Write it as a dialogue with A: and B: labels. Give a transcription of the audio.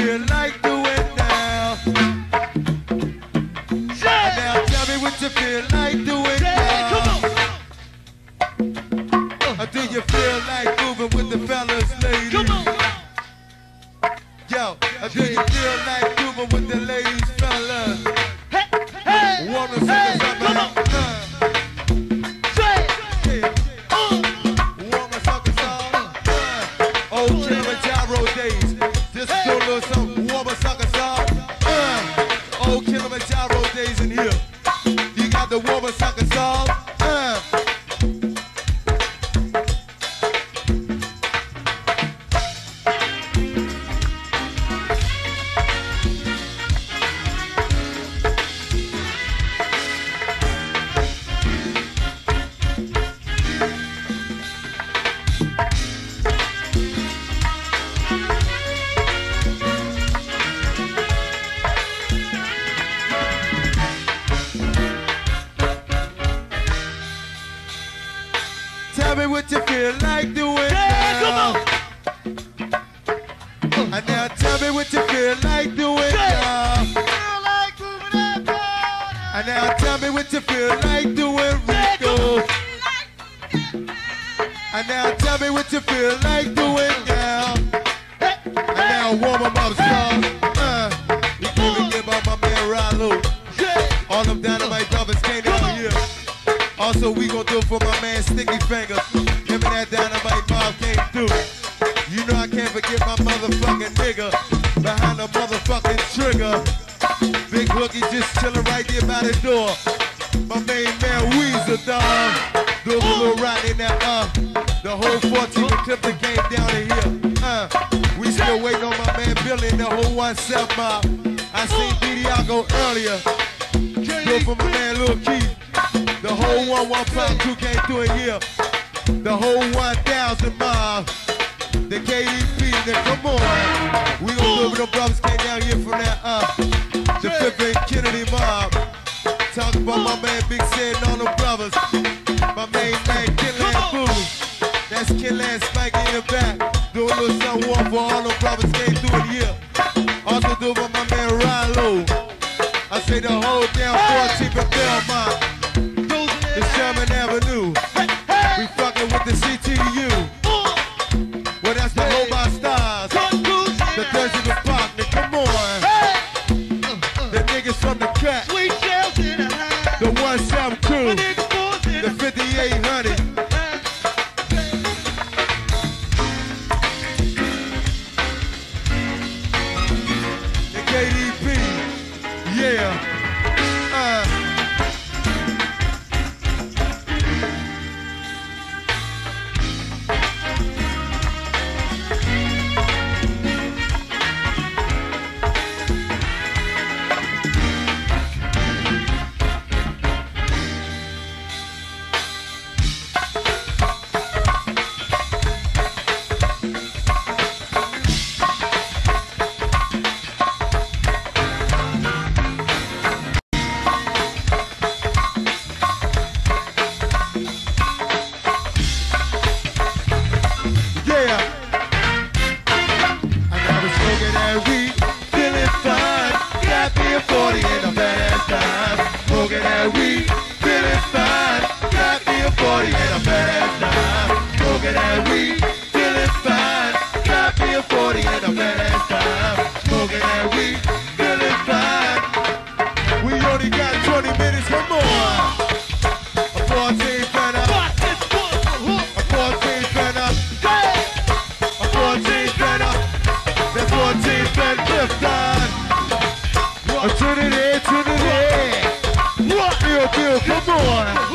A: feel like doing now? And now tell me what you feel like doing now. Or do you feel like moving with the fellas, ladies? Yo, or do you feel like moving with the ladies, fellas? Wanna see something? Old Kilimanjaro days. Just do a little something. Warmer sucker song. Old Kilimanjaro days in here. You got the warmer sucker song. Tell me what you feel like doing now. And now tell me what you feel like doing now. And now tell me what you feel like doing, Rico. And now tell me what you feel like doing now. And now warm them up, son. We can't even give up my man Rallo. All them dynamite brothers came down here. Also, we gon' do it for my man Sticky Fingers. Him and that dynamite mob came through. You know I can't forget my motherfucking nigga behind the motherfucking trigger. Big Hookie just chillin' right there by the door. My main man Weezer, dog. Do a little right in that, the whole 14 clip that came down to here. We still waiting on my man Billy and the whole 1-7 mob. I seen Diago earlier. Do it for my man Lil Keith. The whole 115 came through in here. The whole 1,000 mob. The KDP, then come on. We gon' do it with the brothers came down here from that, the 5th Kennedy mob. Talk about my man Big Sid and all the brothers. My main man Kinlan Boo. That's Kinlan Spike in the back. Do a little something warm for all the brothers came through in here. Also do it for my man Rilo. I say the whole damn 14th and Belmont. The Sherman Avenue. We fucking with the CTU. Well, that's the Hobart Stars. The Thursday the Partner, come on. The niggas from the cat. The 172. The 5800. The KDP. Yeah. Come on.